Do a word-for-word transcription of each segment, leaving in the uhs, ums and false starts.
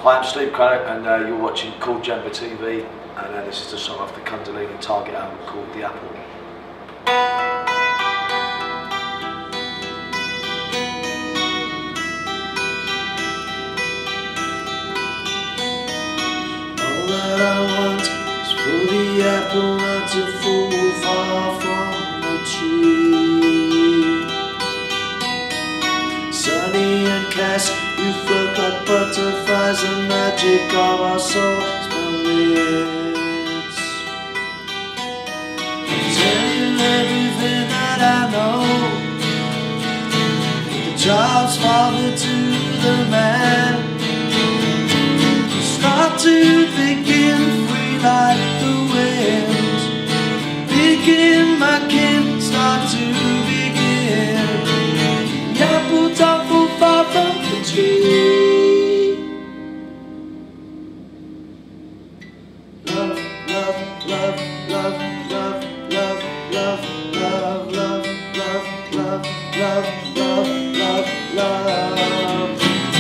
Hi, I'm Steve Craddock and uh, you're watching Cool Jumper T V, and uh, this is the song off the Kundalini Target album called The Apple. All that I want is for the apple not to fall far from the tree. Sunny and Cass, you float like butterflies, the magic of our souls permits. I'll tell you everything that I know. The child's father to the man. Start to begin free like the wind. Begin, my kin, start to begin. The apple don't fall far from the tree. Love, love, love, love, love, love, love, love, love, love, love, love, love, love, love.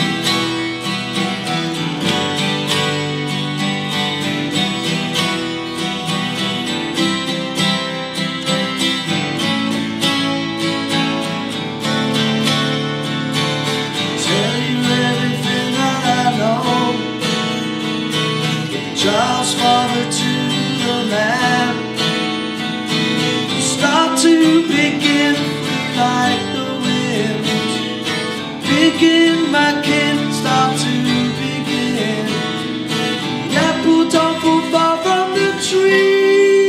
Child's father to the man. Start to begin free like the wind. Begin, my kin, start to begin. The apple don't fall far from the tree.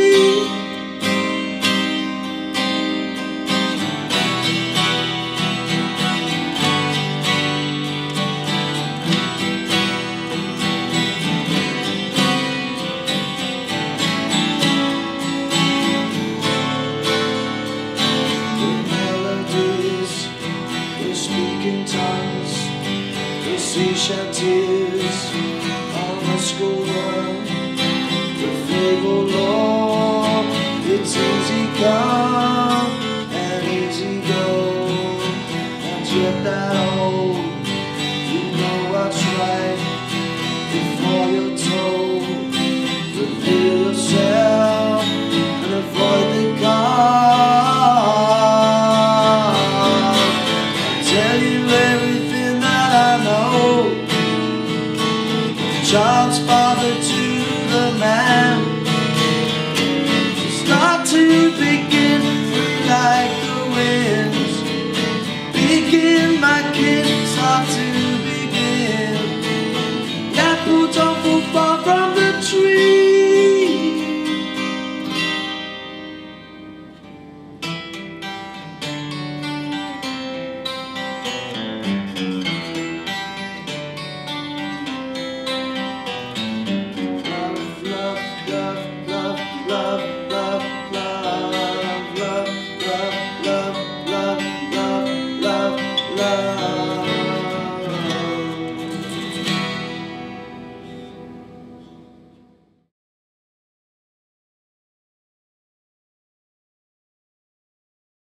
Sea shanties on the school run, the fable law. It's easy come and easy go, and yet that old, you know what's right before you're told. Reveal yourself and avoid the guard. I tell you everything that I know. Child's father to the man. Start to begin free like the winds. Begin, my kin, start to begin. The apple don't fall far from the tree. Love, love,